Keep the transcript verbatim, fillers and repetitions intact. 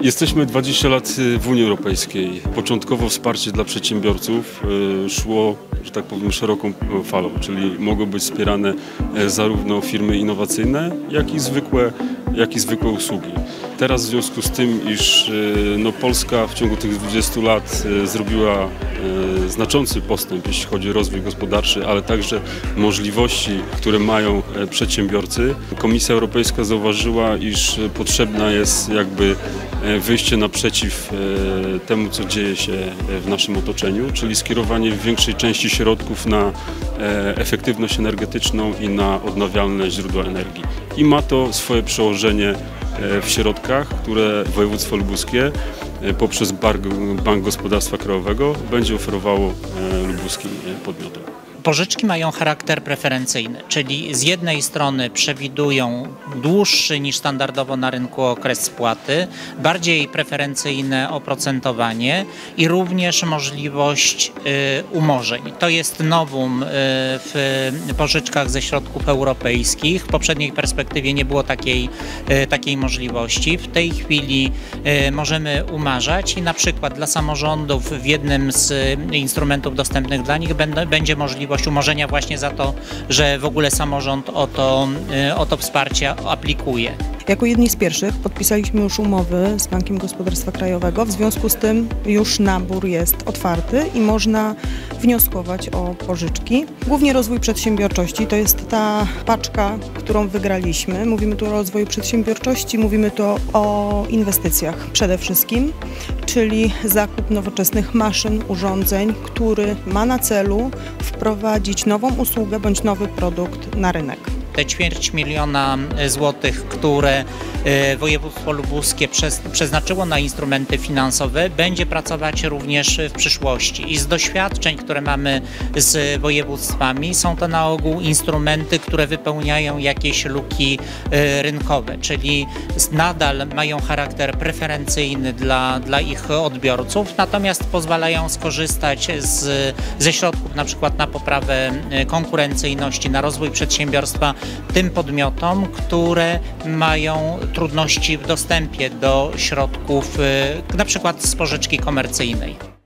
Jesteśmy dwadzieścia lat w Unii Europejskiej. Początkowo wsparcie dla przedsiębiorców szło, że tak powiem, szeroką falą, czyli mogły być wspierane zarówno firmy innowacyjne, jak i zwykłe, jak i zwykłe usługi. Teraz w związku z tym, iż no, Polska w ciągu tych dwudziestu lat zrobiła znaczący postęp, jeśli chodzi o rozwój gospodarczy, ale także możliwości, które mają przedsiębiorcy, Komisja Europejska zauważyła, iż potrzebna jest jakby wyjście naprzeciw temu, co dzieje się w naszym otoczeniu, czyli skierowanie w większej części środków na efektywność energetyczną i na odnawialne źródła energii. I ma to swoje przełożenie w środkach, które województwo lubuskie poprzez Bank Gospodarstwa Krajowego będzie oferowało lubuskim podmiotom. Pożyczki mają charakter preferencyjny, czyli z jednej strony przewidują dłuższy niż standardowo na rynku okres spłaty, bardziej preferencyjne oprocentowanie i również możliwość umorzeń. To jest novum w pożyczkach ze środków europejskich. W poprzedniej perspektywie nie było takiej, takiej możliwości. W tej chwili możemy umarzać i na przykład dla samorządów w jednym z instrumentów dostępnych dla nich będzie możliwość umorzenia właśnie za to, że w ogóle samorząd o to, o to wsparcie aplikuje. Jako jedni z pierwszych podpisaliśmy już umowy z Bankiem Gospodarstwa Krajowego, w związku z tym już nabór jest otwarty i można wnioskować o pożyczki. Głównie rozwój przedsiębiorczości to jest ta paczka, którą wygraliśmy. Mówimy tu o rozwoju przedsiębiorczości, mówimy tu o inwestycjach przede wszystkim, czyli zakup nowoczesnych maszyn, urządzeń, który ma na celu wprowadzić nową usługę bądź nowy produkt na rynek. Te ćwierć miliona złotych, które województwo lubuskie przeznaczyło na instrumenty finansowe, będzie pracować również w przyszłości. I z doświadczeń, które mamy z województwami, są to na ogół instrumenty, które wypełniają jakieś luki rynkowe, czyli nadal mają charakter preferencyjny dla, dla ich odbiorców, natomiast pozwalają skorzystać z, ze środków na przykład na poprawę konkurencyjności, na rozwój przedsiębiorstwa tym podmiotom, które mają trudności w dostępie do środków, na przykład z pożyczki komercyjnej.